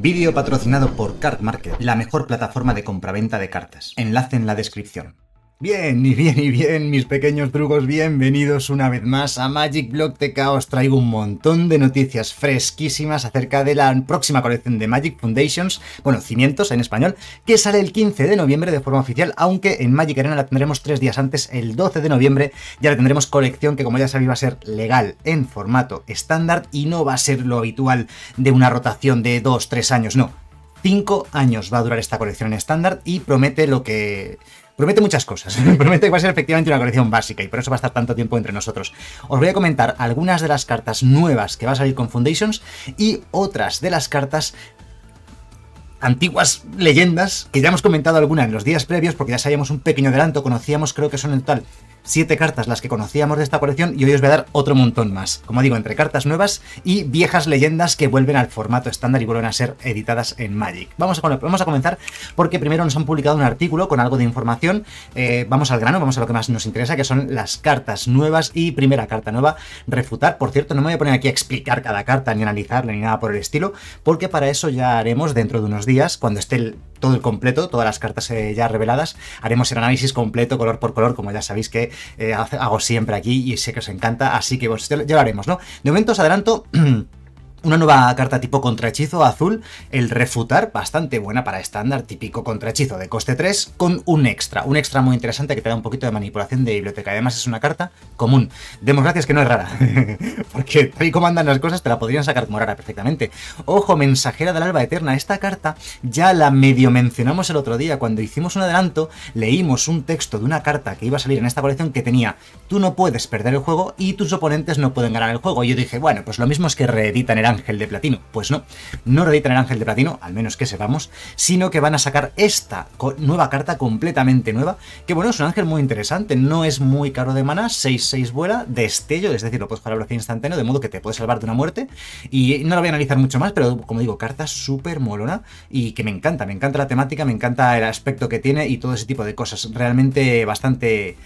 Vídeo patrocinado por Card Market, la mejor plataforma de compraventa de cartas. Enlace en la descripción. Bien, mis pequeños drugos, bienvenidos una vez más a Magic Block TK. Os traigo un montón de noticias fresquísimas acerca de la próxima colección de Magic Foundations, bueno, cimientos en español, que sale el 15 de noviembre de forma oficial, aunque en Magic Arena la tendremos 3 días antes, el 12 de noviembre, ya la tendremos colección que, como ya sabéis, va a ser legal en formato estándar y no va a ser lo habitual de una rotación de 2-3 años, no. 5 años va a durar esta colección en estándar y promete Promete muchas cosas, promete que va a ser efectivamente una colección básica y por eso va a estar tanto tiempo entre nosotros. Os voy a comentar algunas de las cartas nuevas que va a salir con Foundations y otras de las cartas antiguas leyendas, que ya hemos comentado alguna en los días previos porque ya sabíamos un pequeño adelanto, conocíamos, creo que son en total 7 cartas las que conocíamos de esta colección y hoy os voy a dar otro montón más. Como digo, entre cartas nuevas y viejas leyendas que vuelven al formato estándar y vuelven a ser editadas en Magic. Vamos a comenzar porque primero nos han publicado un artículo con algo de información. Vamos al grano, vamos a lo que más nos interesa, que son las cartas nuevas y primera carta nueva, refutar. Por cierto, no me voy a poner aquí a explicar cada carta, ni analizarla, ni nada por el estilo, porque para eso ya haremos dentro de unos días, cuando esté todo el completo, todas las cartas ya reveladas, haremos el análisis completo, color por color, como ya sabéis que hago siempre aquí y sé que os encanta, así que pues, ya lo haremos, ¿no? De momento os adelanto una nueva carta tipo contrahechizo azul, el refutar, bastante buena para estándar, típico contrahechizo de coste 3, con un extra muy interesante que te da un poquito de manipulación de biblioteca. Además es una carta común. Demos gracias que no es rara, porque tal y como andan las cosas te la podrían sacar como rara perfectamente. Ojo, mensajera del alba eterna. Esta carta ya la medio mencionamos el otro día, cuando hicimos un adelanto, leímos un texto de una carta que iba a salir en esta colección que tenía: tú no puedes perder el juego y tus oponentes no pueden ganar el juego. Y yo dije, bueno, pues lo mismo es que reeditan el Ángel de Platino. Pues no reeditan el Ángel de Platino, al menos que sepamos, sino que van a sacar esta nueva carta completamente nueva, que bueno, es un ángel muy interesante, no es muy caro de maná, 6-6 vuela, destello, es decir, lo puedes jugar a velocidad instantánea, de modo que te puedes salvar de una muerte, y no lo voy a analizar mucho más, pero como digo, carta súper molona, y que me encanta la temática, me encanta el aspecto que tiene y todo ese tipo de cosas, realmente bastante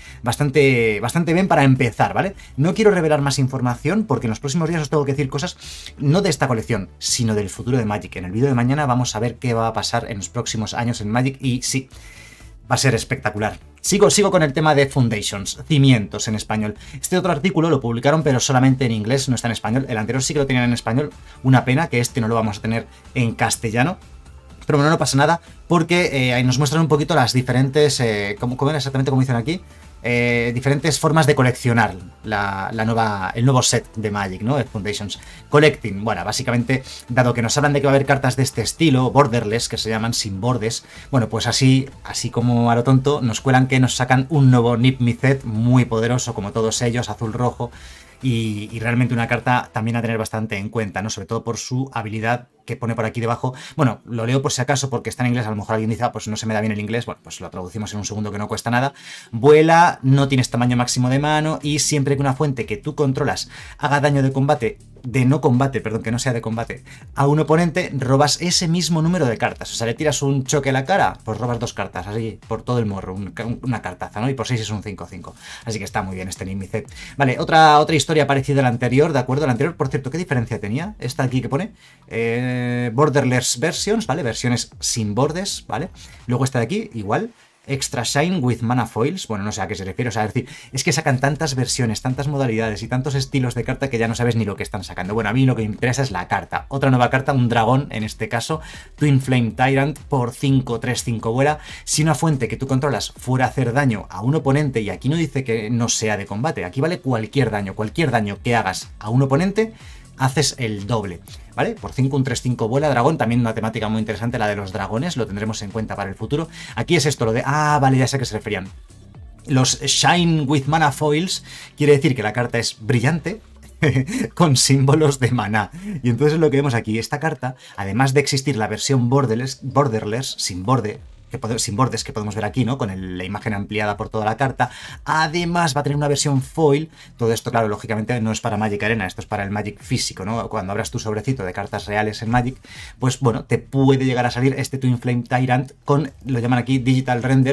bien para empezar, ¿vale? No quiero revelar más información, porque en los próximos días os tengo que decir cosas, no de esta colección, sino del futuro de Magic. En el vídeo de mañana vamos a ver qué va a pasar en los próximos años en Magic y sí, va a ser espectacular. Sigo con el tema de Foundations, cimientos en español. Este otro artículo lo publicaron pero solamente en inglés, no está en español. El anterior sí que lo tenían en español, una pena que este no lo vamos a tener en castellano. Pero bueno, no pasa nada porque ahí nos muestran un poquito las diferentes, ¿cómo era exactamente como dicen aquí? Diferentes formas de coleccionar el nuevo set de Magic, ¿no? De Foundations. Collecting, bueno, básicamente, dado que nos hablan de que va a haber cartas de este estilo, borderless, que se llaman sin bordes, bueno, pues así como a lo tonto, nos cuelan que nos sacan un nuevo Nip Me set muy poderoso, como todos ellos, azul-rojo, y realmente una carta también a tener bastante en cuenta, ¿no? Sobre todo por su habilidad que pone por aquí debajo. Bueno, lo leo por si acaso porque está en inglés, a lo mejor alguien dice, pues no se me da bien el inglés, bueno, pues lo traducimos en un segundo que no cuesta nada. Vuela, no tienes tamaño máximo de mano y siempre que una fuente que tú controlas haga daño de combate, que no sea de combate, a un oponente, robas ese mismo número de cartas. O sea, le tiras un choque a la cara, pues robas 2 cartas, así, por todo el morro, una cartaza, ¿no? Y por 6 es un 5-5. Así que está muy bien este Nimice. Vale, otra historia parecida a la anterior, ¿de acuerdo? La anterior, por cierto, ¿qué diferencia tenía? Esta aquí que pone Borderless Versions, ¿vale? Versiones sin bordes, ¿vale? Luego esta de aquí, igual. Extra Shine with Mana Foils, bueno, no sé a qué se refiere, o sea, es decir, es que sacan tantas versiones, tantas modalidades y tantos estilos de carta que ya no sabes ni lo que están sacando. Bueno, a mí lo que me interesa es la carta. Otra nueva carta, un dragón, en este caso, Twin Flame Tyrant, por 5-3-5 vuela. Si una fuente que tú controlas fuera a hacer daño a un oponente, y aquí no dice que no sea de combate, aquí vale cualquier daño que hagas a un oponente, haces el doble, ¿vale? Por 5, un 3-5 vuela, dragón, también una temática muy interesante, la de los dragones, lo tendremos en cuenta para el futuro. Aquí es esto, lo de, vale, ya sé a qué se referían. Los Shine with Mana Foils quiere decir que la carta es brillante, con símbolos de maná. Y entonces lo que vemos aquí, esta carta, además de existir la versión borderless sin bordes que podemos ver aquí, ¿no? Con la imagen ampliada por toda la carta. Además va a tener una versión foil. Todo esto, claro, lógicamente no es para Magic Arena, esto es para el Magic físico, ¿no? Cuando abras tu sobrecito de cartas reales en Magic, pues bueno, te puede llegar a salir este Twin Flame Tyrant con, lo llaman aquí Digital Render,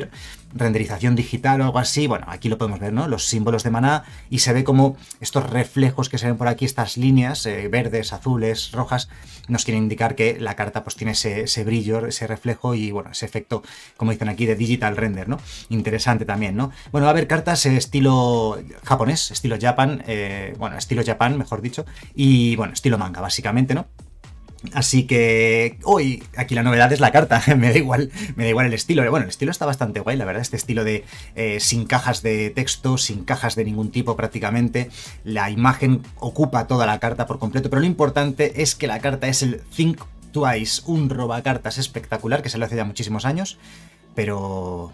renderización digital o algo así. Bueno, aquí lo podemos ver, ¿no? Los símbolos de maná, y se ve como estos reflejos que se ven por aquí, estas líneas verdes, azules, rojas, nos quieren indicar que la carta pues tiene ese brillo, ese reflejo y, bueno, ese efecto, como dicen aquí, de digital render, ¿no? Interesante también, ¿no? Bueno, va a haber cartas estilo japonés, estilo Japan, bueno, estilo Japan, mejor dicho, y, bueno, estilo manga, básicamente, ¿no? Así que hoy aquí la novedad es la carta, me da igual el estilo. Bueno, el estilo está bastante guay, la verdad, este estilo de sin cajas de texto, sin cajas de ningún tipo prácticamente. La imagen ocupa toda la carta por completo, pero lo importante es que la carta es el Think Twice, un robacartas espectacular que salió hace ya muchísimos años, pero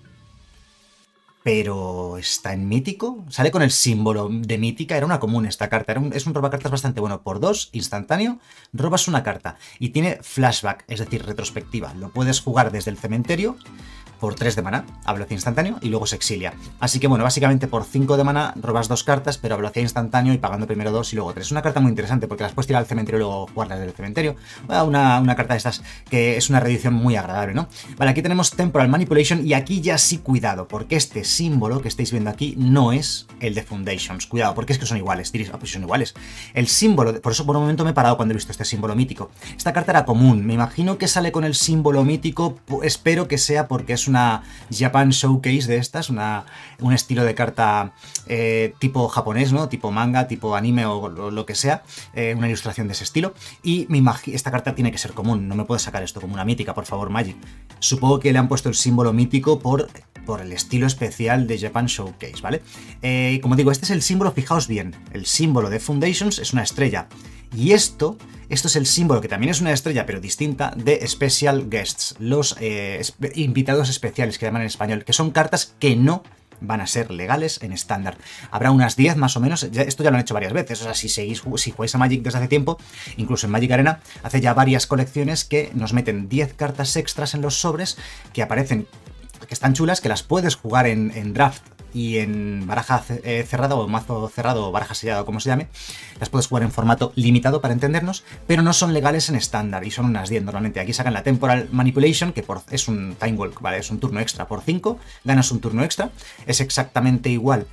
está en mítico, sale con el símbolo de mítica, era una común esta carta, es un robacartas bastante bueno, por 2, instantáneo, robas una carta y tiene flashback, es decir, retrospectiva, lo puedes jugar desde el cementerio por 3 de maná, a velocidad instantáneo, y luego se exilia. Así que bueno, básicamente por 5 de maná robas 2 cartas, pero a velocidad instantáneo y pagando primero 2 y luego 3. Es una carta muy interesante porque las puedes tirar al cementerio y luego jugarlas desde el cementerio. Una carta de estas que es una reedición muy agradable, ¿no? Vale, aquí tenemos Temporal Manipulation y aquí ya sí cuidado, porque este símbolo que estáis viendo aquí no es el de Foundations. Cuidado, porque es que son iguales. Diréis, pues son iguales. El símbolo, por eso por un momento me he parado cuando he visto este símbolo mítico. Esta carta era común, me imagino que sale con el símbolo mítico, espero que sea porque es una Japan Showcase de estas, un estilo de carta tipo japonés, ¿no? Tipo manga, tipo anime o lo que sea, una ilustración de ese estilo. Y esta carta tiene que ser común, no me puedes sacar esto como una mítica, por favor, Magic. Supongo que le han puesto el símbolo mítico por el estilo especial de Japan Showcase, ¿vale? Como digo, este es el símbolo, fijaos bien, el símbolo de Foundations es una estrella. Y esto es el símbolo, que también es una estrella, pero distinta, de Special Guests, los invitados especiales, que llaman en español, que son cartas que no van a ser legales en estándar. Habrá unas 10 más o menos, esto ya lo han hecho varias veces, o sea, si jugáis a Magic desde hace tiempo, incluso en Magic Arena, hace ya varias colecciones que nos meten 10 cartas extras en los sobres, que aparecen, que están chulas, que las puedes jugar en draft y en baraja cerrada o mazo cerrado o baraja sellada o como se llame, las puedes jugar en formato limitado para entendernos, pero no son legales en estándar y son unas 10 normalmente. Aquí sacan la Temporal Manipulation, que es un Time Walk, ¿vale? Es un turno extra por 5, ganas un turno extra, es exactamente igual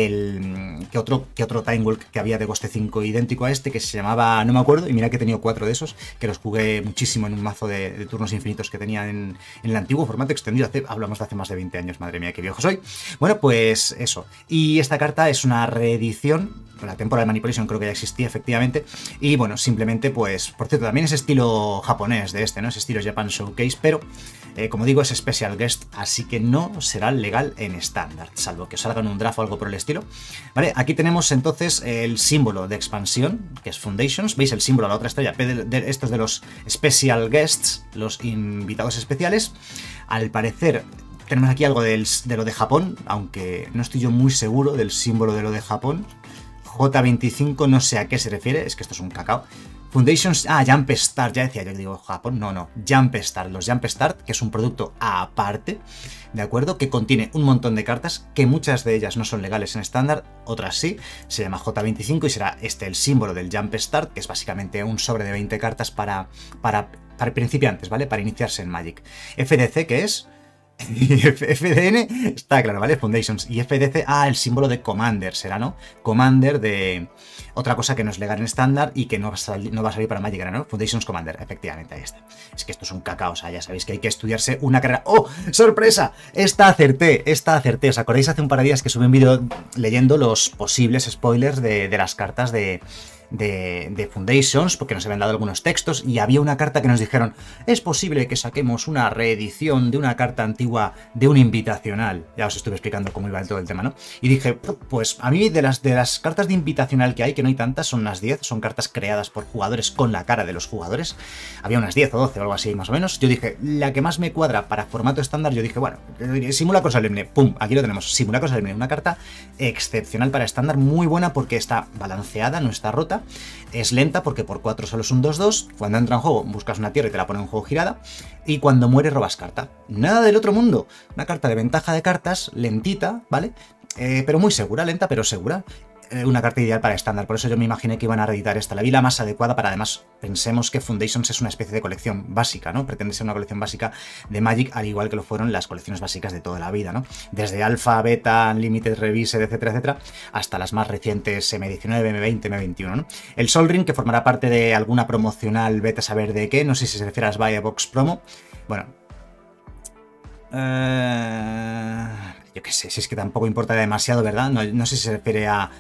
que otro Time Walk que había de coste 5 idéntico a este, que se llamaba, no me acuerdo, y mira que he tenido 4 de esos, que los jugué muchísimo en un mazo de turnos infinitos que tenía en el antiguo formato extendido, hablamos de hace más de 20 años, madre mía, qué viejo soy. Bueno, pues eso. Y esta carta es una reedición, la Temporal Manipulation creo que ya existía efectivamente, y bueno, simplemente pues, por cierto, también es estilo japonés de este, ¿no? Es estilo Japan Showcase, pero como digo, es Special Guest, así que no será legal en estándar, salvo que os salga en un draft o algo por el estilo. Vale, aquí tenemos entonces el símbolo de expansión, que es Foundations, veis el símbolo a la otra estrella, esto es de los Special Guests, los invitados especiales. Al parecer tenemos aquí algo de lo de Japón, aunque no estoy yo muy seguro del símbolo de lo de Japón. J25, no sé a qué se refiere, es que esto es un cacao. Foundations, Jump Start, ya decía yo, digo Japón, no, Jump Start, los Jump Start, que es un producto aparte, ¿de acuerdo? Que contiene un montón de cartas, que muchas de ellas no son legales en estándar, otras sí, se llama J25 y será este el símbolo del Jump Start, que es básicamente un sobre de 20 cartas para principiantes, ¿vale? Para iniciarse en Magic. FDC, ¿qué es? FDN está claro, ¿vale? Foundations. Y FDC, el símbolo de Commander será, ¿no? Commander de otra cosa que no es legal en estándar y que no va a salir para Magic Arena, ¿no? Foundations Commander, efectivamente, ahí está. Es que esto es un cacao, o sea, ya sabéis que hay que estudiarse una carrera. ¡Oh! ¡Sorpresa! Esta acerté. ¿Os acordáis hace un par de días que subí un vídeo leyendo los posibles spoilers de las cartas de Foundations, porque nos habían dado algunos textos y había una carta que nos dijeron, es posible que saquemos una reedición de una carta antigua de un invitacional? Ya os estuve explicando cómo iba todo el tema, ¿no? Y dije, pues a mí de las cartas de invitacional que hay, que no hay tantas, son unas 10, son cartas creadas por jugadores con la cara de los jugadores, había unas 10 o 12 o algo así más o menos. Yo dije, la que más me cuadra para formato estándar, yo dije, bueno, Simulacro Solemne, pum, aquí lo tenemos, Simulacro Solemne, una carta excepcional para estándar, muy buena porque está balanceada, no está rota. Es lenta porque por 4 solo es un 2-2. Cuando entra en juego buscas una tierra y te la pone en juego girada. Y cuando muere robas carta. Nada del otro mundo. Una carta de ventaja de cartas, lentita, ¿vale? pero muy segura, lenta pero segura. Una carta ideal para estándar, por eso yo me imaginé que iban a reeditar esta. La vi la más adecuada para, además, pensemos que Foundations es una especie de colección básica, ¿no? Pretende ser una colección básica de Magic, al igual que lo fueron las colecciones básicas de toda la vida, ¿no? Desde Alpha, Beta, Unlimited, Revised, etcétera, etcétera, hasta las más recientes M19, M20, M21, ¿no? El Sol Ring, que formará parte de alguna promocional, vete a saber de qué, no sé si se refiere a las Buy a Box Promo. Bueno, yo qué sé, si es que tampoco importa demasiado, ¿verdad? No sé si se refiere a...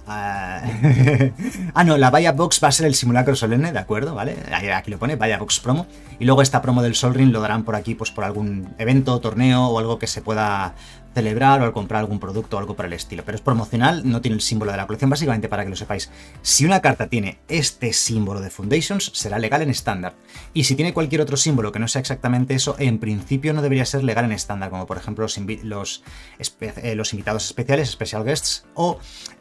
no, la Buy a Box va a ser el simulacro solemne, ¿de acuerdo? ¿Vale? Aquí lo pone, Buy a Box Promo. Y luego esta promo del Sol Ring lo darán por aquí, pues por algún evento, torneo o algo que se pueda celebrar o al comprar algún producto o algo por el estilo. Pero es promocional, no tiene el símbolo de la colección, básicamente para que lo sepáis. Si una carta tiene este símbolo de Foundations, será legal en estándar. Y si tiene cualquier otro símbolo que no sea exactamente eso, en principio no debería ser legal en estándar, como por ejemplo los invitados especiales, Special Guests, o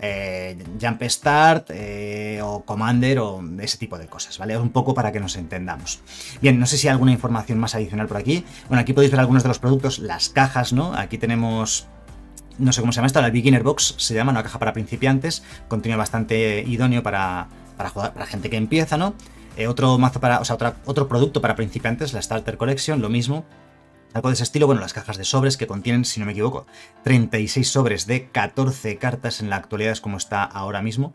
Jump Start, o Commander, o ese tipo de cosas, ¿vale? Un poco para que nos entendamos. Bien, no sé si hay alguna información más adicional por aquí. Bueno, aquí podéis ver algunos de los productos, las cajas, ¿no? Aquí tenemos... no sé cómo se llama esto, la Beginner Box se llama, una caja para principiantes, contenido bastante idóneo para jugar, para gente que empieza, ¿no? Otro mazo para, o sea, otro producto para principiantes, la Starter Collection, lo mismo. Algo de ese estilo, bueno, las cajas de sobres que contienen, si no me equivoco, 36 sobres de 14 cartas en la actualidad, es como está ahora mismo.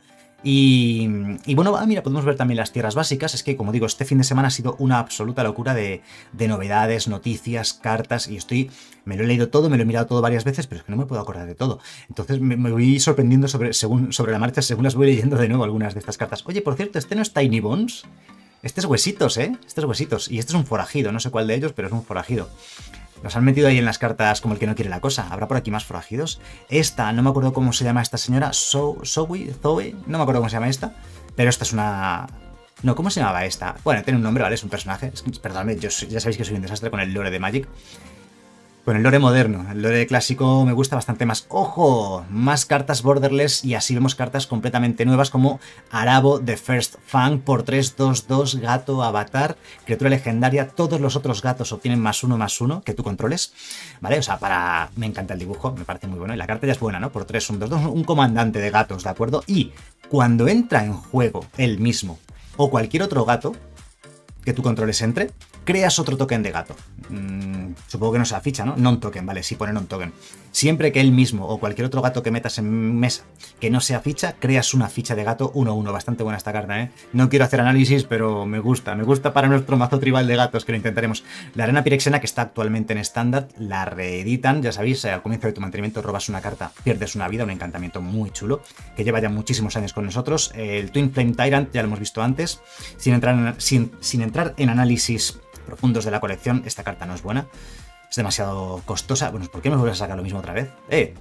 Y bueno, mira, podemos ver también las tierras básicas. Es que, como digo, este fin de semana ha sido una absoluta locura de novedades, noticias, cartas, y me lo he leído todo, me lo he mirado todo varias veces, pero es que no me puedo acordar de todo. Entonces me voy sorprendiendo sobre la marcha según las voy leyendo de nuevo algunas de estas cartas. Oye, por cierto, este no es Tiny Bones. Este es Huesitos, ¿eh? Este es Huesitos. Y este es un forajido, no sé cuál de ellos, pero es un forajido. Los han metido ahí en las cartas como el que no quiere la cosa. ¿Habrá por aquí más forajidos? Esta, no me acuerdo cómo se llama esta señora. Zoe, no me acuerdo cómo se llama esta. Pero esta es una... No, ¿cómo se llamaba esta? Bueno, tiene un nombre, ¿vale? Es un personaje. Perdóname, ya sabéis que soy un desastre con el lore de Magic. Con el lore moderno, el lore clásico me gusta bastante más. ¡Ojo! Más cartas borderless y así vemos cartas completamente nuevas como Arabo The First Fang por 3/2/2, gato, avatar, criatura legendaria. Todos los otros gatos obtienen +1/+1 que tú controles, ¿vale? O sea, me encanta el dibujo, me parece muy bueno. Y la carta ya es buena, ¿no? Por 3/1/2/2, un comandante de gatos, ¿de acuerdo? Y cuando entra en juego él mismo o cualquier otro gato que tú controles entre, creas otro token de gato. Supongo que no sea ficha, ¿no? Non-token, vale, sí pone non-token. Siempre que él mismo o cualquier otro gato que metas en mesa que no sea ficha, creas una ficha de gato 1/1. Bastante buena esta carta, ¿eh? No quiero hacer análisis, pero me gusta para nuestro mazo tribal de gatos, que lo intentaremos. La arena pirexena, que está actualmente en estándar, la reeditan, ya sabéis, al comienzo de tu mantenimiento robas una carta, pierdes una vida, un encantamiento muy chulo, que lleva ya muchísimos años con nosotros. El Twin Flame Tyrant, ya lo hemos visto antes, sin entrar en análisis profundos de la colección, esta carta no es buena. Es demasiado costosa. Bueno, ¿por qué me vuelves a sacar lo mismo otra vez?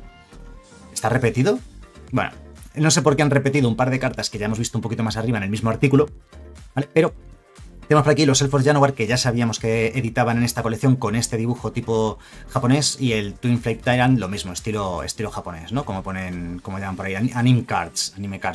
¿Está repetido? Bueno, no sé por qué han repetido un par de cartas que ya hemos visto un poquito más arriba en el mismo artículo, ¿vale? Pero tenemos por aquí los Elfos Janowar, que ya sabíamos que editaban en esta colección con este dibujo tipo japonés, y el Twin Flame Tyrant, lo mismo, estilo japonés, ¿no? Como llaman por ahí, anime cards.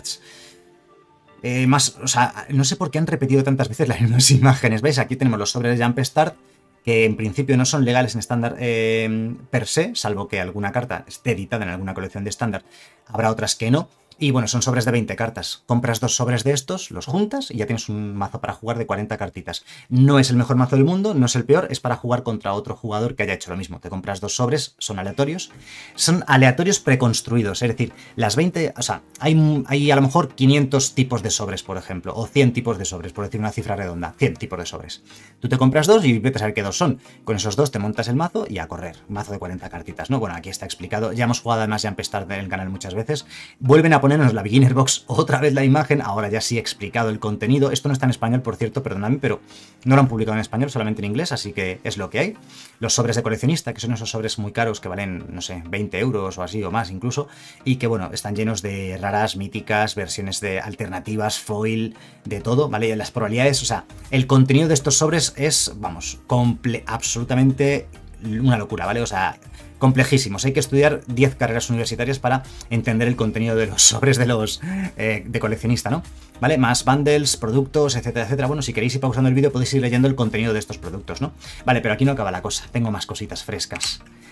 O sea, no sé por qué han repetido tantas veces las mismas imágenes. ¿Veis? Aquí tenemos los sobres de Jump Start, que en principio no son legales en estándar per se, salvo que alguna carta esté editada en alguna colección de estándar. Habrá otras que no. Y bueno, son sobres de 20 cartas. Compras 2 sobres de estos, los juntas y ya tienes un mazo para jugar de 40 cartitas. No es el mejor mazo del mundo, no es el peor, es para jugar contra otro jugador que haya hecho lo mismo. Te compras 2 sobres, son aleatorios. Son aleatorios preconstruidos, es decir, las 20... O sea, hay a lo mejor 500 tipos de sobres, por ejemplo, o 100 tipos de sobres, por decir una cifra redonda. 100 tipos de sobres. Tú te compras 2 y vete a saber qué 2 son. Con esos 2 te montas el mazo y a correr. Mazo de 40 cartitas, ¿no? Bueno, aquí está explicado. Ya hemos jugado además Jump Start en el canal muchas veces. Vuelven a ponernos la Beginner Box, otra vez la imagen, ahora ya sí he explicado el contenido. Esto no está en español, por cierto, perdonadme, pero no lo han publicado en español, solamente en inglés, así que es lo que hay. Los sobres de coleccionista, que son esos sobres muy caros que valen, no sé, 20 euros o así o más incluso, y que bueno, están llenos de raras, míticas, versiones de alternativas, foil, de todo, ¿vale? Las probabilidades, o sea, el contenido de estos sobres es, vamos, absolutamente una locura, ¿vale? O sea, complejísimos. Hay que estudiar 10 carreras universitarias para entender el contenido de los sobres de los de coleccionista, ¿no? ¿Vale? Más bundles, productos, etcétera, etcétera. Bueno, si queréis ir pausando el vídeo podéis ir leyendo el contenido de estos productos, ¿no? Vale, pero aquí no acaba la cosa. Tengo más cositas frescas.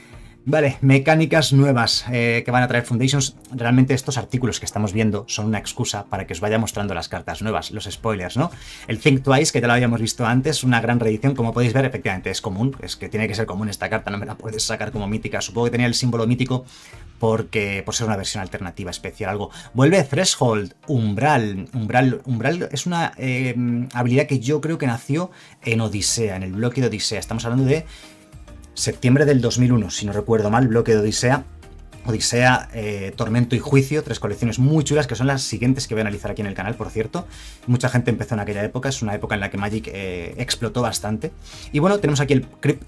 Vale, mecánicas nuevas que van a traer Foundations. Realmente estos artículos que estamos viendo son una excusa para que os vaya mostrando las cartas nuevas, los spoilers, ¿no? El Think Twice, que ya lo habíamos visto antes, una gran reedición, como podéis ver, efectivamente es común, es que tiene que ser común esta carta, no me la puedes sacar como mítica. Supongo que tenía el símbolo mítico porque por ser una versión alternativa especial, algo. Vuelve Threshold, Umbral. Umbral es una habilidad que yo creo que nació en Odisea, en el bloque de Odisea. Estamos hablando de septiembre del 2001, si no recuerdo mal, bloque de Odisea. Odisea, Tormento y Juicio, 3 colecciones muy chulas que son las siguientes que voy a analizar aquí en el canal, por cierto. Mucha gente empezó en aquella época, es una época en la que Magic explotó bastante. Y bueno, tenemos aquí el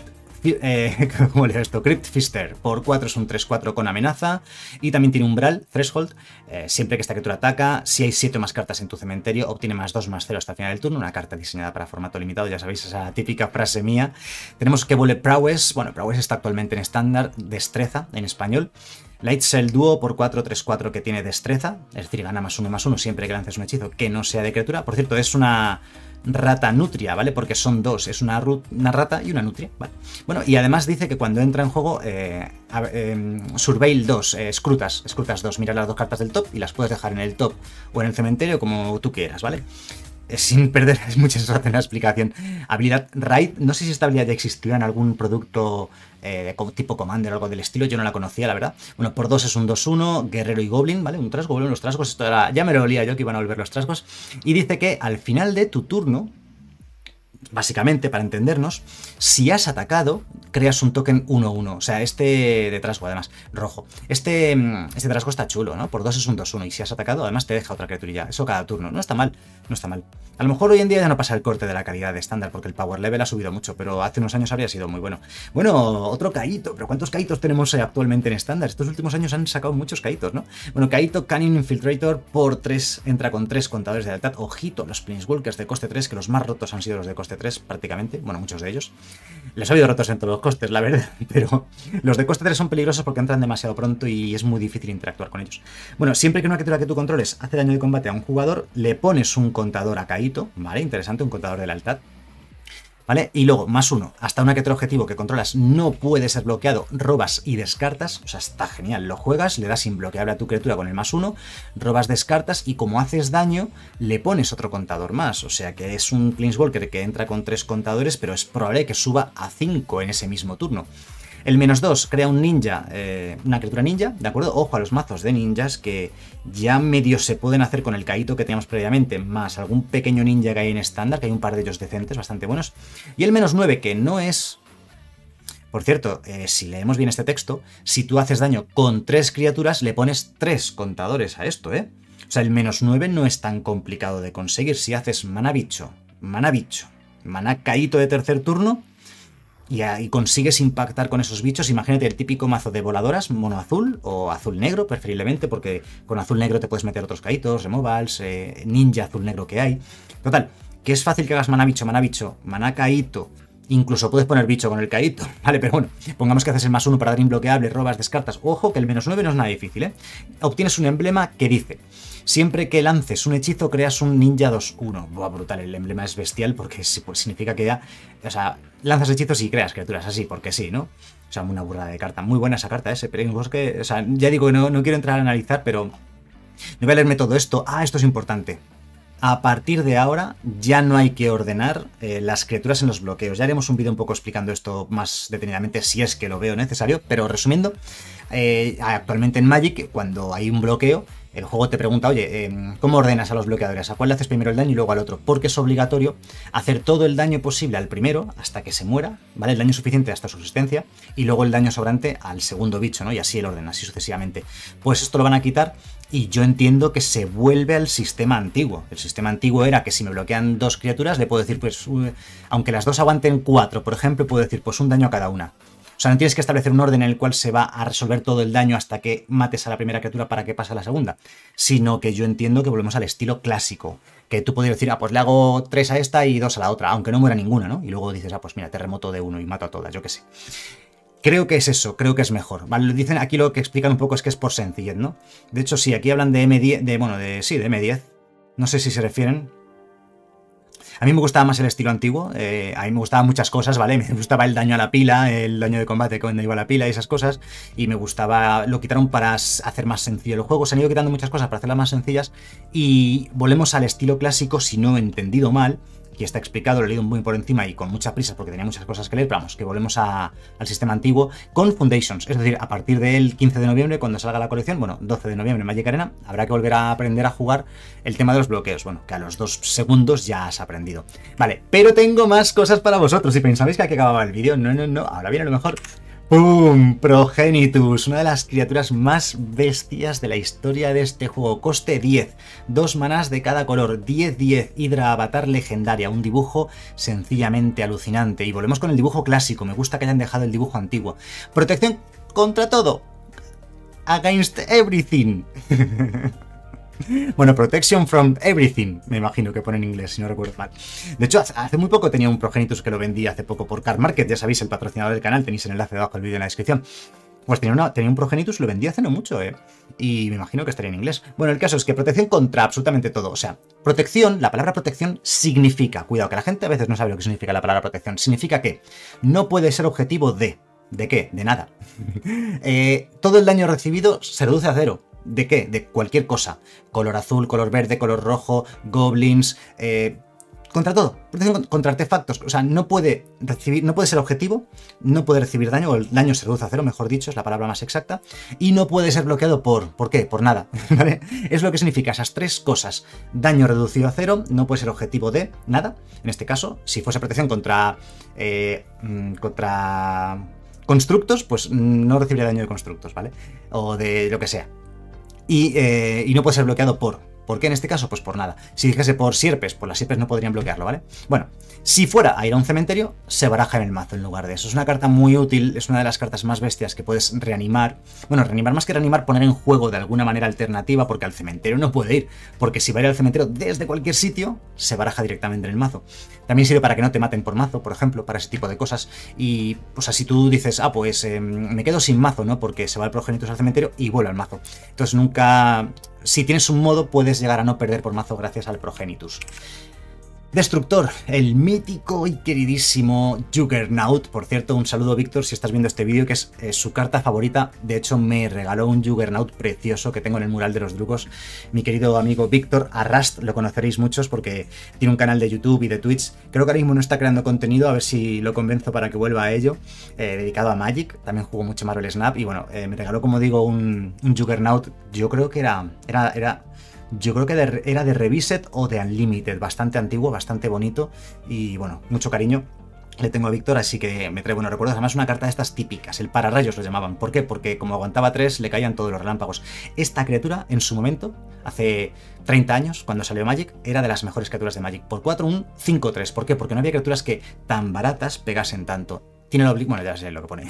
¿cómo leo esto? Crypt Fister, por 4 es un 3-4 con amenaza, y también tiene Umbral, Threshold, siempre que esta criatura ataca, si hay 7 más cartas en tu cementerio, obtiene +2/+0 hasta el final del turno, una carta diseñada para formato limitado, ya sabéis esa típica frase mía. Tenemos que vuelve Prowess, bueno, Prowess está actualmente en estándar, destreza en español. Light Cell Duo por 4, 3-4 que tiene destreza, es decir, gana +1/+1 siempre que lances un hechizo que no sea de criatura. Por cierto, es una rata nutria, ¿vale? Porque son dos, es una rata y una nutria, ¿vale? Bueno, y además dice que cuando entra en juego, Surveil 2, escrutas 2, mira las 2 cartas del top y las puedes dejar en el top o en el cementerio como tú quieras, ¿vale? Sin perder muchas rato en la explicación. Habilidad Raid, no sé si esta habilidad ya existía en algún producto tipo Commander o algo del estilo, yo no la conocía, la verdad. Bueno, por 2 es un 2-1, guerrero y goblin, ¿vale? Un trasgo, los trasgos, esto era, ya me lo olía yo que iban a volver los trasgos. Y dice que al final de tu turno, básicamente, para entendernos, si has atacado, creas un token 1-1. O sea, este de trasgo, además, rojo. Este trasgo está chulo, ¿no? Por 2 es un 2-1. Y si has atacado, además te deja otra criaturilla. Eso cada turno. No está mal, no está mal. A lo mejor hoy en día ya no pasa el corte de la calidad de estándar, porque el power level ha subido mucho, pero hace unos años habría sido muy bueno. Bueno, otro Kaito. ¿Pero cuántos Kaitos tenemos actualmente en estándar? Estos últimos años han sacado muchos Kaitos, ¿no? Bueno, Kaito Canyon Infiltrator por 3 entra con 3 contadores de lealtad. Ojito, los Planeswalkers de coste 3, que los más rotos han sido los de coste 3 prácticamente, bueno, muchos de ellos. Les he oído rotos en todos los costes, la verdad, pero los de coste 3 son peligrosos porque entran demasiado pronto y es muy difícil interactuar con ellos. Bueno, siempre que una criatura que tú controles hace daño de combate a un jugador, le pones un contador a Kaito, ¿vale? Interesante, un contador de lealtad. ¿Vale? Y luego, +1, hasta una criatura objetivo que controlas no puede ser bloqueado, robas y descartas, o sea, está genial, lo juegas, le das imbloqueable a tu criatura con el +1, robas, descartas, y como haces daño, le pones otro contador más, o sea que es un Planeswalker que entra con 3 contadores, pero es probable que suba a 5 en ese mismo turno. El -2 crea un ninja, una criatura ninja, ¿de acuerdo? Ojo a los mazos de ninjas que ya medio se pueden hacer con el Kaito que teníamos previamente, más algún pequeño ninja que hay en estándar, que hay un par de ellos decentes, bastante buenos. Y el -9, que no es... Por cierto, si leemos bien este texto, si tú haces daño con 3 criaturas, le pones 3 contadores a esto, ¿eh? O sea, el -9 no es tan complicado de conseguir. Si haces mana bicho, mana Kaito de tercer turno, y consigues impactar con esos bichos, imagínate el típico mazo de voladoras, mono azul o azul negro, preferiblemente, porque con azul negro te puedes meter otros Kaitos, removals, ninja azul negro que hay. Total, que es fácil que hagas mana bicho, mana Kaito, incluso puedes poner bicho con el Kaito, ¿vale? Pero bueno, pongamos que haces el +1 para dar imbloqueable, robas, descartas. Ojo, que el -9 no es nada difícil, ¿eh? Obtienes un emblema que dice: siempre que lances un hechizo, creas un ninja 2-1. Buah, brutal, el emblema es bestial porque pues, significa que ya... O sea, lanzas hechizos y creas criaturas así, porque sí, ¿no? O sea, una burrada de carta. Muy buena esa carta, ese Planeswalker. O sea, ya digo que no quiero entrar a analizar, pero... No voy a leerme todo esto. Ah, esto es importante. A partir de ahora ya no hay que ordenar las criaturas en los bloqueos. Ya haremos un vídeo un poco explicando esto más detenidamente si es que lo veo necesario, pero resumiendo, actualmente en Magic, cuando hay un bloqueo, el juego te pregunta, oye, ¿cómo ordenas a los bloqueadores? ¿A cuál le haces primero el daño y luego al otro? Porque es obligatorio hacer todo el daño posible al primero hasta que se muera, ¿vale? El daño suficiente hasta su existencia y luego el daño sobrante al segundo bicho, ¿no? Y así el orden, así sucesivamente. Pues esto lo van a quitar y yo entiendo que se vuelve al sistema antiguo. El sistema antiguo era que si me bloquean 2 criaturas, le puedo decir, pues, aunque las 2 aguanten 4, por ejemplo, puedo decir, pues un daño a cada una. O sea, no tienes que establecer un orden en el cual se va a resolver todo el daño hasta que mates a la primera criatura para que pase a la segunda, sino que yo entiendo que volvemos al estilo clásico, que tú podrías decir, pues le hago 3 a esta y 2 a la otra, aunque no muera ninguna, ¿no? Y luego dices, pues mira, terremoto de 1 y mato a todas, yo qué sé. Creo que es eso, creo que es mejor. Vale, dicen aquí lo que explican un poco es que es por sencillez, ¿no? De hecho, sí, aquí hablan de M10, de M10. No sé si se refieren A mí me gustaba más el estilo antiguo, a mí me gustaban muchas cosas, ¿vale? Me gustaba el daño a la pila, el daño de combate cuando iba a la pila y esas cosas, y me gustaba, lo quitaron para hacer más sencillo el juego, se han ido quitando muchas cosas para hacerlas más sencillas, y volvemos al estilo clásico, si no he entendido mal, que está explicado, lo he leído muy por encima y con mucha prisa porque tenía muchas cosas que leer, pero vamos, que volvemos al sistema antiguo con Foundations, es decir, a partir del 15 de noviembre, cuando salga la colección, bueno, 12 de noviembre en Magic Arena, habrá que volver a aprender a jugar el tema de los bloqueos, bueno, que a los 2 segundos ya has aprendido. Vale, pero tengo más cosas para vosotros, si pensabais que aquí acababa el vídeo, no, ahora viene lo mejor. ¡Pum! Progenitus, una de las criaturas más bestias de la historia de este juego. Coste 10, 2 manás de cada color, 10-10, Hidra Avatar legendaria, un dibujo sencillamente alucinante. Y volvemos con el dibujo clásico, me gusta que hayan dejado el dibujo antiguo. Protección contra todo, against everything. Bueno, Protection from Everything, me imagino que pone en inglés, si no recuerdo mal. De hecho, hace muy poco tenía un Progenitus que lo vendí hace poco por Card Market, ya sabéis, el patrocinador del canal, tenéis el enlace debajo del vídeo en la descripción. Pues tenía un Progenitus, lo vendí hace no mucho, y me imagino que estaría en inglés. Bueno, el caso es que protección contra absolutamente todo, o sea, protección, la palabra protección significa, cuidado, que la gente a veces no sabe lo que significa la palabra protección, significa que no puede ser objetivo de... ¿De qué? De nada. Todo el daño recibido se reduce a 0. ¿De qué? De cualquier cosa. Color azul, color verde, color rojo, goblins, contra todo. Protección contra artefactos. O sea, no puede ser objetivo, no puede recibir daño, o el daño se reduce a 0, mejor dicho, es la palabra más exacta, y no puede ser bloqueado ¿por qué? Por nada, ¿vale? Es lo que significa esas 3 cosas. Daño reducido a 0, no puede ser objetivo de nada. En este caso, si fuese protección contra constructos, pues no recibiría daño de constructos, ¿vale? O de lo que sea. Y no puede ser bloqueado ¿por qué en este caso? Pues por nada. Si dijese por sierpes, pues las sierpes no podrían bloquearlo, ¿vale? Bueno, si fuera a ir a un cementerio, se baraja en el mazo en lugar de eso. Es una carta muy útil, es una de las cartas más bestias que puedes reanimar. Bueno, reanimar más que reanimar, poner en juego de alguna manera alternativa, porque al cementerio no puede ir. Porque si va a ir al cementerio desde cualquier sitio, se baraja directamente en el mazo. También sirve para que no te maten por mazo, por ejemplo, para ese tipo de cosas. Y, o sea, si tú dices, pues me quedo sin mazo, ¿no? Porque se va el Progenitus al cementerio y vuelve al mazo. Entonces nunca... Si tienes un modo, puedes llegar a no perder por mazo gracias al Progenitus. Destructor, el mítico y queridísimo Juggernaut. Por cierto, un saludo, Víctor, si estás viendo este vídeo, que es su carta favorita. De hecho, me regaló un Juggernaut precioso que tengo en el mural de los Drugos. Mi querido amigo Víctor Arrast, lo conoceréis muchos porque tiene un canal de YouTube y de Twitch. Creo que ahora mismo no está creando contenido, a ver si lo convenzo para que vuelva a ello. Dedicado a Magic, también jugó mucho Marvel Snap y bueno, me regaló, como digo, un Juggernaut. Yo creo que Yo creo que era de Reviset o de Unlimited, bastante antiguo, bastante bonito y bueno, mucho cariño le tengo a Víctor, así que me trae buenos recuerdos. Además, una carta de estas típicas, el pararrayos lo llamaban. ¿Por qué? Porque como aguantaba 3, le caían todos los relámpagos. Esta criatura, en su momento, hace 30 años, cuando salió Magic, era de las mejores criaturas de Magic. Por 4, un 5-3. ¿Por qué? Porque no había criaturas que tan baratas pegasen tanto. Tiene la bueno, ya sé lo que pone.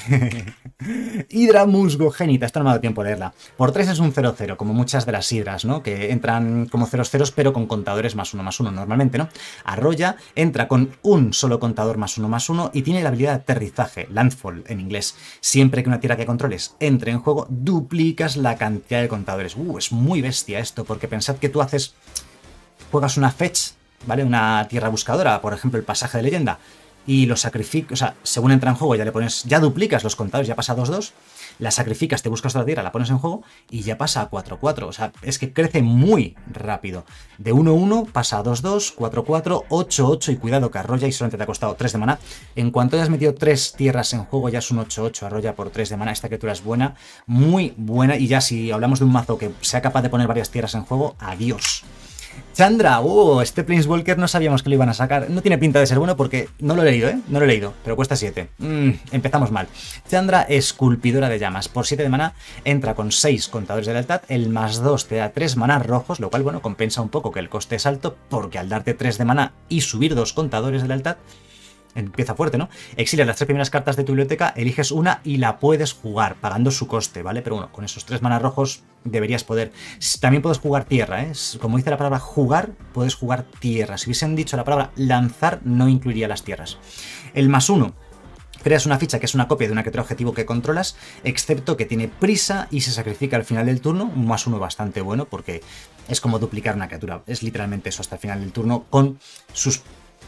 Hidra musgogénita, esto no me ha dado tiempo a leerla. Por 3 es un 0-0, como muchas de las hidras, ¿no? Que entran como 0-0, pero con contadores +1/+1 normalmente, ¿no? Arrolla, entra con un solo contador +1/+1 y tiene la habilidad de aterrizaje, landfall en inglés. Siempre que una tierra que controles entre en juego, duplicas la cantidad de contadores. Es muy bestia esto, porque pensad que tú juegas una fetch, ¿vale? Una tierra buscadora, por ejemplo, el pasaje de leyenda, y lo sacrificas, o sea, según entra en juego ya duplicas los contadores, ya pasa a 2-2, la sacrificas, te buscas otra tierra, la pones en juego y ya pasa a 4-4, o sea, es que crece muy rápido. De 1-1 pasa a 2-2, 4-4, 8-8 y cuidado que arrolla y solamente te ha costado 3 de maná. En cuanto hayas metido 3 tierras en juego ya es un 8-8, arrolla por 3 de maná. Esta criatura es buena, muy buena, y ya si hablamos de un mazo que sea capaz de poner varias tierras en juego, adiós. Chandra, este Planeswalker no sabíamos que lo iban a sacar. No tiene pinta de ser bueno porque no lo he leído, No lo he leído, pero cuesta 7. Empezamos mal. Chandra, esculpidora de llamas. Por 7 de maná, entra con 6 contadores de lealtad. El +2 te da 3 maná rojos, lo cual, bueno, compensa un poco que el coste es alto, porque al darte 3 de maná y subir 2 contadores de lealtad, empieza fuerte, ¿no? Exilias las 3 primeras cartas de tu biblioteca, eliges una y la puedes jugar, pagando su coste, ¿vale? Pero bueno, con esos 3 maná rojos deberías poder. También puedes jugar tierra, Como dice la palabra jugar, puedes jugar tierra. Si hubiesen dicho la palabra lanzar, no incluiría las tierras. El +1. Creas una ficha que es una copia de una criatura objetivo que controlas, excepto que tiene prisa y se sacrifica al final del turno, un +1 bastante bueno, porque es como duplicar una criatura. Es literalmente eso hasta el final del turno, con sus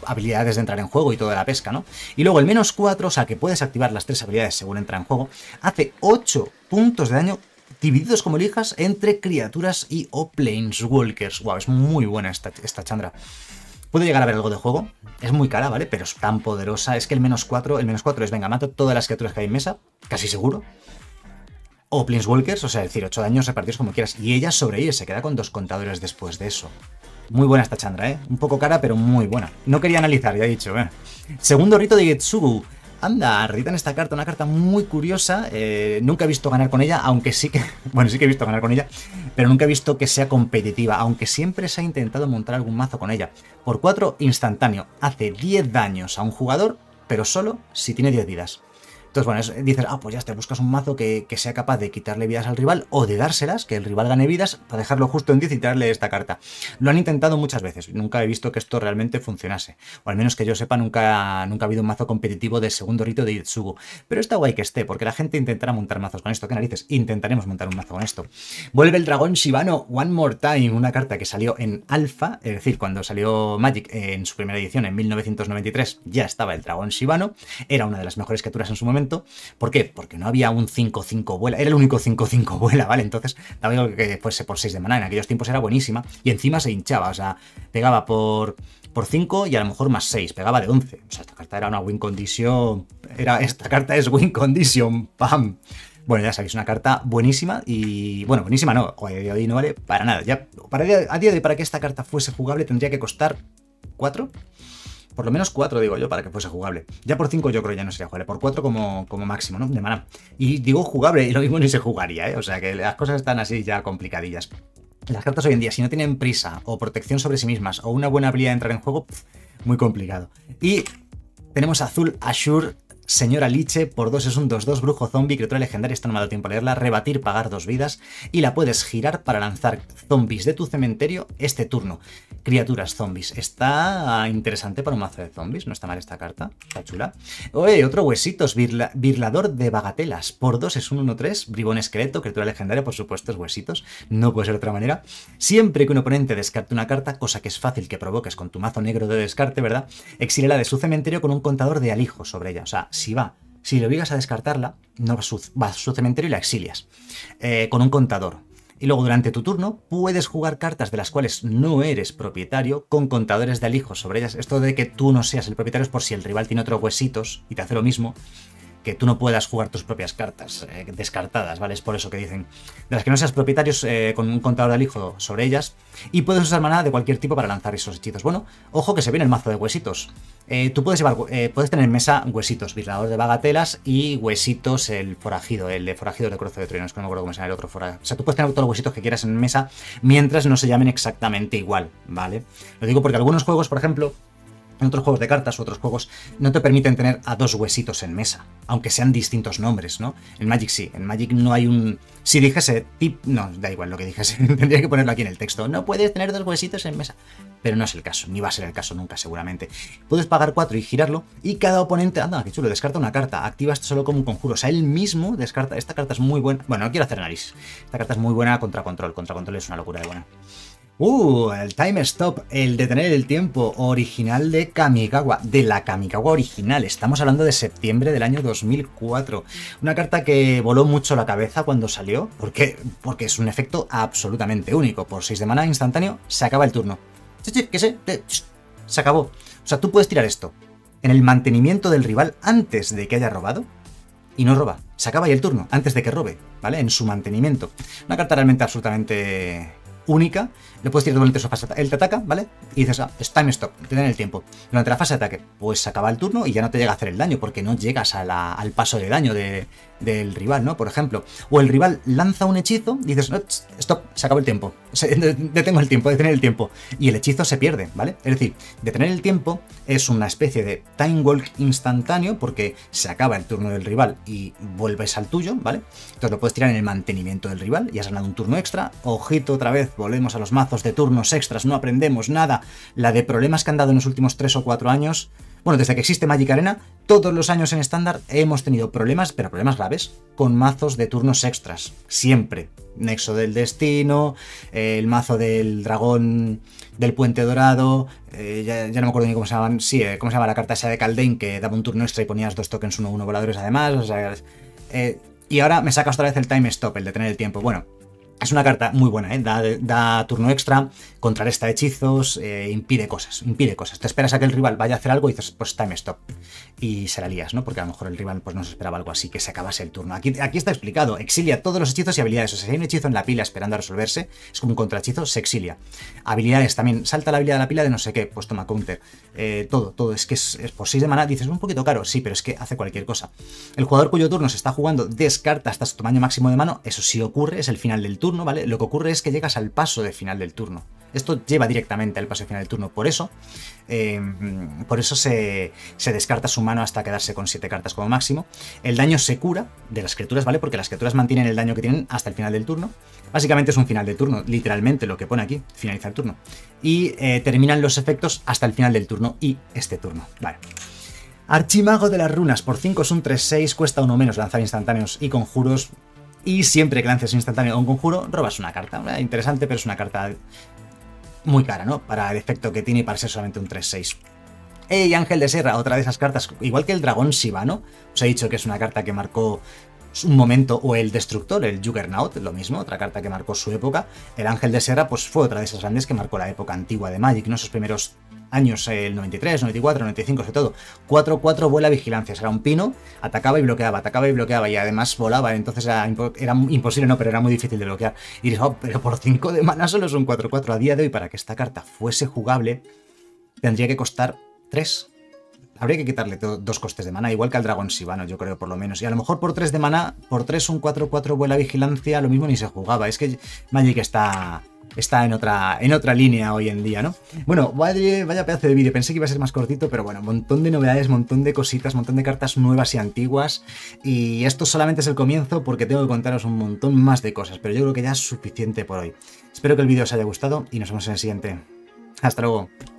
habilidades de entrar en juego y toda la pesca, ¿no? Y luego el -4, o sea que puedes activar las 3 habilidades según entra en juego, hace 8 puntos de daño divididos como elijas entre criaturas y o planeswalkers. Wow, es muy buena esta Chandra. Puede llegar a haber algo de juego, es muy cara, ¿vale? Pero es tan poderosa, es que el -4 es, venga, mato todas las criaturas que hay en mesa, casi seguro. O planeswalkers, o sea, es decir, 8 daños repartidos como quieras. Y ella sobrevive, se queda con 2 contadores después de eso. Muy buena esta Chandra, ¿eh? Un poco cara, pero muy buena. No quería analizar, ya he dicho, ¿eh? Segundo rito de Getsugu. Anda, reditan esta carta, una carta muy curiosa. Nunca he visto ganar con ella, aunque sí que... Bueno, sí que he visto ganar con ella, pero nunca he visto que sea competitiva, aunque siempre se ha intentado montar algún mazo con ella. Por 4, instantáneo. Hace 10 daños a un jugador, pero solo si tiene 10 vidas. Entonces, bueno, dices, pues ya te buscas un mazo que sea capaz de quitarle vidas al rival o de dárselas, que el rival gane vidas, para dejarlo justo en 10 y tirarle esta carta. Lo han intentado muchas veces, nunca he visto que esto realmente funcionase. O al menos que yo sepa, nunca ha habido un mazo competitivo de segundo rito de Getsugu. Pero está guay que esté, porque la gente intentará montar mazos con esto. ¿Qué narices? Intentaremos montar un mazo con esto. Vuelve el dragón Shibano One More Time, una carta que salió en Alpha, es decir, cuando salió Magic en su primera edición en 1993, ya estaba el dragón Shibano, era una de las mejores criaturas en su momento. ¿Por qué? Porque no había un 5-5 vuela, era el único 5-5 vuela, ¿vale? Entonces, daba algo que fuese por 6 de maná, en aquellos tiempos era buenísima, y encima se hinchaba, o sea, pegaba por 5 y a lo mejor más 6, pegaba de 11. O sea, esta carta era una win condition, esta carta es win condition, ¡pam! Bueno, ya sabéis, una carta buenísima y... Bueno, buenísima no, a día de hoy no vale para nada. Ya, a día de hoy, para que esta carta fuese jugable, tendría que costar 4... Por lo menos 4, digo yo, para que fuese jugable. Ya por 5 yo creo ya no sería jugable. Por 4 como máximo, ¿no? De maná. Y digo jugable, y lo mismo ni se jugaría, ¿eh? O sea que las cosas están así ya complicadillas. Las cartas hoy en día, si no tienen prisa, o protección sobre sí mismas, o una buena habilidad de entrar en juego, muy complicado. Y tenemos Azul Ashur, Señora Liche, por 2 es un 2-2, brujo zombie, criatura legendaria, está no me ha dado tiempo a leerla, rebatir, pagar 2 vidas, y la puedes girar para lanzar zombies de tu cementerio este turno. Criaturas zombies. Está interesante para un mazo de zombies, no está mal esta carta, está chula. Oye, otro huesitos, birlador de bagatelas, por 2 es un 1-3, bribón esqueleto, criatura legendaria, por supuesto es huesitos, no puede ser de otra manera. Siempre que un oponente descarte una carta, cosa que es fácil que provoques con tu mazo negro de descarte, ¿verdad? Exílela de su cementerio con un contador de alijo sobre ella, o sea, si le obligas a descartarla, no va a su cementerio y la exilias. Con un contador. Y luego durante tu turno puedes jugar cartas de las cuales no eres propietario con contadores de alijo sobre ellas. Esto de que tú no seas el propietario es por si el rival tiene otros huesitos y te hace lo mismo, que tú no puedas jugar tus propias cartas descartadas, ¿vale? Es por eso que dicen, de las que no seas propietarios con un contador de alijo sobre ellas, y puedes usar maná de cualquier tipo para lanzar esos hechizos. Bueno, ojo que se viene el mazo de huesitos. Tú puedes tener en mesa huesitos, vibrador de bagatelas y huesitos el forajido, el de forajido de Cruce de Truenos, que no me acuerdo cómo se llama el otro forajido. O sea, tú puedes tener todos los huesitos que quieras en mesa mientras no se llamen exactamente igual, ¿vale? Lo digo porque algunos juegos, por ejemplo, en otros juegos de cartas u otros juegos no te permiten tener a 2 huesitos en mesa, aunque sean distintos nombres, ¿no? En Magic sí, en Magic no hay un... Si dijese no, da igual lo que dijese, tendría que ponerlo aquí en el texto. No puedes tener 2 huesitos en mesa, pero no es el caso, ni va a ser el caso nunca seguramente. Puedes pagar 4 y girarlo, y cada oponente, anda, qué chulo, descarta una carta, activa esto solo como un conjuro, o sea, él mismo descarta, esta carta es muy buena, bueno, no quiero hacer análisis, esta carta es muy buena contra control es una locura de buena. El Time Stop, el detener el tiempo, original de Kamigawa, de la Kamigawa original. Estamos hablando de septiembre del año 2004. Una carta que voló mucho la cabeza cuando salió, porque es un efecto absolutamente único. Por 6 de mana instantáneo, se acaba el turno. Se acabó. O sea, tú puedes tirar esto en el mantenimiento del rival antes de que haya robado, y no roba. Se acaba ahí el turno, antes de que robe, ¿vale? En su mantenimiento. Una carta realmente absolutamente única. Le puedes tirar durante su fase de ataque. Él te ataca, ¿vale? Y dices, es time stop, te dan el tiempo. Durante la fase de ataque, pues se acaba el turno y ya no te llega a hacer el daño, porque no llegas al paso de daño del rival, ¿no? Por ejemplo. O el rival lanza un hechizo y dices, no, stop, se acaba el tiempo. Detengo el tiempo, detener el tiempo. Y el hechizo se pierde, ¿vale? Es decir, detener el tiempo es una especie de time walk instantáneo, porque se acaba el turno del rival y vuelves al tuyo, ¿vale? Entonces lo puedes tirar en el mantenimiento del rival y has ganado un turno extra. Ojito, otra vez, volvemos a los mazos de turnos extras, no aprendemos nada. La de problemas que han dado en los últimos 3 o 4 años, Bueno, desde que existe Magic Arena, todos los años en estándar hemos tenido problemas, pero problemas graves, con mazos de turnos extras. Siempre. Nexo del Destino, el mazo del dragón del Puente Dorado, ya no me acuerdo ni cómo se llamaban. Sí, cómo se llama la carta esa de Kaldheim, que daba un turno extra y ponías 2 tokens 1/1 voladores además. O sea, y ahora me sacas otra vez el Time Stop, el de tener el tiempo. Bueno, es una carta muy buena, da turno extra, contrarresta hechizos, impide cosas. Te esperas a que el rival vaya a hacer algo y dices, pues time stop. Y se la lías, ¿no? Porque a lo mejor el rival pues, no se esperaba algo así, que se acabase el turno. Aquí está explicado, exilia todos los hechizos y habilidades. O sea, si hay un hechizo en la pila esperando a resolverse, es como un contrahechizo, se exilia. Habilidades también, salta la habilidad de la pila de no sé qué, pues toma counter. Todo, es que es por 6 de mana, dices, un poquito caro, sí, pero es que hace cualquier cosa. El jugador cuyo turno se está jugando descarta hasta su tamaño máximo de mano, eso sí ocurre, es el final del turno, ¿vale? Lo que ocurre es que llegas al paso de final del turno. Esto lleva directamente al paso de final del turno. Por eso se descarta su mano hasta quedarse con 7 cartas como máximo. El daño se cura de las criaturas, ¿vale? Porque las criaturas mantienen el daño que tienen hasta el final del turno. Básicamente es un final de turno, literalmente lo que pone aquí, finaliza el turno. Y terminan los efectos hasta el final del turno y este turno. Vale. Archimago de las runas, por 5 es un 3/6, cuesta 1 menos lanzar instantáneos y conjuros. Y siempre que lances un instantáneo o un conjuro, robas una carta. Interesante, pero es una carta muy cara, ¿no? Para el efecto que tiene y para ser solamente un 3/6. Y Ángel de Serra, otra de esas cartas, igual que el Dragón Sivano. Os he dicho que es una carta que marcó un momento, o el Destructor, el Juggernaut, lo mismo, otra carta que marcó su época. El Ángel de Serra, pues fue otra de esas grandes que marcó la época antigua de Magic, ¿no? Esos primeros años, el 93, 94, 95, sobre todo. 4/4 vuela vigilancia, era un pino, atacaba y bloqueaba, y además volaba, entonces era imposible, no, pero era muy difícil de bloquear. Y dices, oh, pero por 5 de mana solo es un 4/4 a día de hoy. Para que esta carta fuese jugable, tendría que costar 3. Habría que quitarle 2 costes de mana, igual que al Dragón Sivano, yo creo, por lo menos. Y a lo mejor por 3 de mana, por 3 un 4/4 vuela vigilancia, lo mismo ni se jugaba. Es que Magic está en otra línea hoy en día, ¿no? Bueno, vaya pedazo de vídeo. Pensé que iba a ser más cortito, pero bueno, montón de novedades, montón de cositas, montón de cartas nuevas y antiguas. Y esto solamente es el comienzo porque tengo que contaros un montón más de cosas, pero yo creo que ya es suficiente por hoy. Espero que el vídeo os haya gustado y nos vemos en el siguiente. Hasta luego.